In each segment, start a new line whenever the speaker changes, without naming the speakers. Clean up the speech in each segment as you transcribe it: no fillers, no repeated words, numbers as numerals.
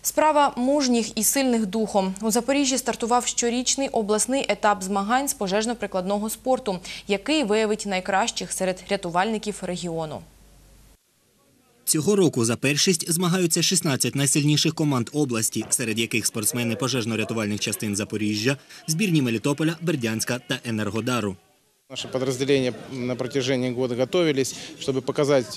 Справа мужніх і сильних духом. У Запоріжжі стартував щорічний обласний етап змагань з пожежно-прикладного спорту, який виявить найкращих серед рятувальників регіону.
Цього року за першість змагаються 16 найсильніших команд області, серед яких спортсмени пожежно-рятувальних частин Запоріжжя, збірні Мелітополя, Бердянська та Енергодару.
Наши подразделения на протяжении года готовились, чтобы показать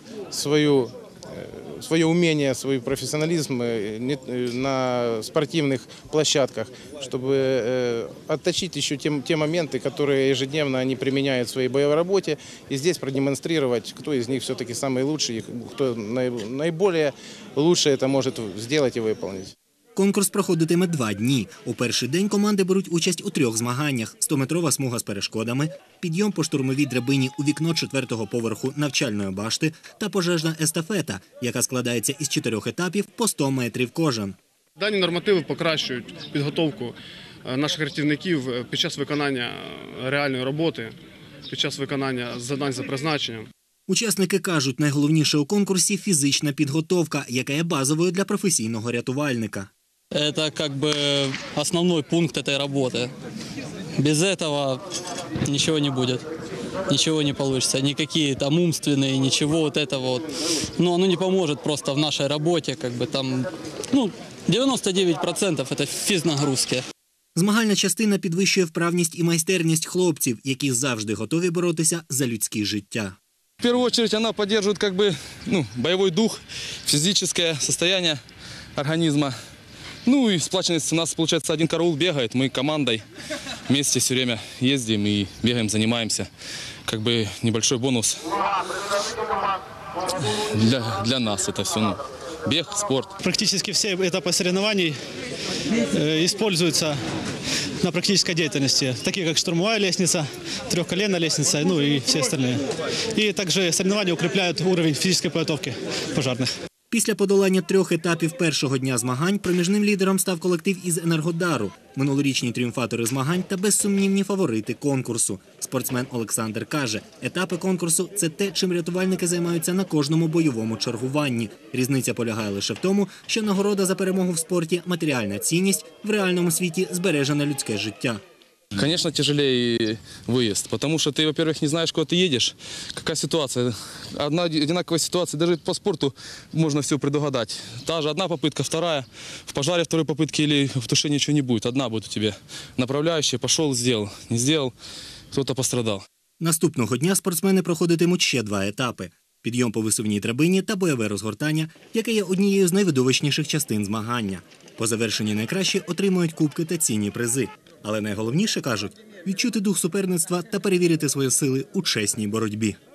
свое умение, свой профессионализм на спортивных площадках, чтобы отточить еще те моменты, которые ежедневно они применяют в своей боевой работе, и здесь продемонстрировать, кто из них все-таки самый лучший, кто наиболее лучше это может сделать и выполнить.
Конкурс проходитиме 2 дні. У перший день команди беруть участь у 3 змаганнях – 100-метрова смуга з перешкодами, підйом по штурмовій драбині у вікно 4-го поверху навчальної башти та пожежна естафета, яка складається із 4 етапів по 100 метрів кожен.
Дані нормативи покращують підготовку наших рятівників під час виконання реальної роботи, під час виконання завдань за призначенням.
Учасники кажуть, найголовніше у конкурсі – фізична підготовка, яка є базовою для професійного рятувальника.
Это как бы основной пункт этой работы. Без этого ничего не будет, ничего не получится. Никакие там умственные, ничего вот этого вот. Но оно не поможет просто в нашей работе. Как бы там, 99% это фізнагрузки.
Змагальна частина підвищує вправність і майстерність хлопців, які завжди готові боротися за людське життя.
В первую очередь она поддерживает боевой дух, физическое состояние организма. И сплоченность у нас, получается, один караул бегает, мы командой вместе все время ездим и бегаем, занимаемся. Как бы небольшой бонус для нас это все. Бег, спорт.
Практически все этапы соревнований используются на практической деятельности, такие как штурмовая лестница, трехколенная лестница, и все остальные. И также соревнования укрепляют уровень физической подготовки пожарных.
Після подолання 3 етапів першого дня змагань проміжним лідером став колектив із Енергодару. Минулорічні тріумфатори змагань та безсумнівні фаворити конкурсу. Спортсмен Олександр каже, етапи конкурсу – це те, чим рятувальники займаються на кожному бойовому чергуванні. Різниця полягає лише в тому, що нагорода за перемогу в спорті – матеріальна цінність, в реальному світі – збережене людське життя.
Конечно, тяжелее выезд, потому что ты, во-первых, не знаешь, куда ты едешь, какая ситуация. Одна одинаковая ситуация, даже по спорту можно все предугадать. Та же одна попытка, вторая. В пожаре второй попытки или в тушении ничего не будет. Одна будет у тебя направляющая, пошел, сделал. Не сделал, кто-то пострадал.
Наступного дня спортсмени проходитимуть ще 2 етапи – підйом по висувній драбині та бойове розгортання, яке є однією з найвидовищніших частин змагання. По завершенні найкращі отримують кубки та цінні призи. Але найголовніше, кажуть, відчути дух суперництва та перевірити свої сили у чесній боротьбі.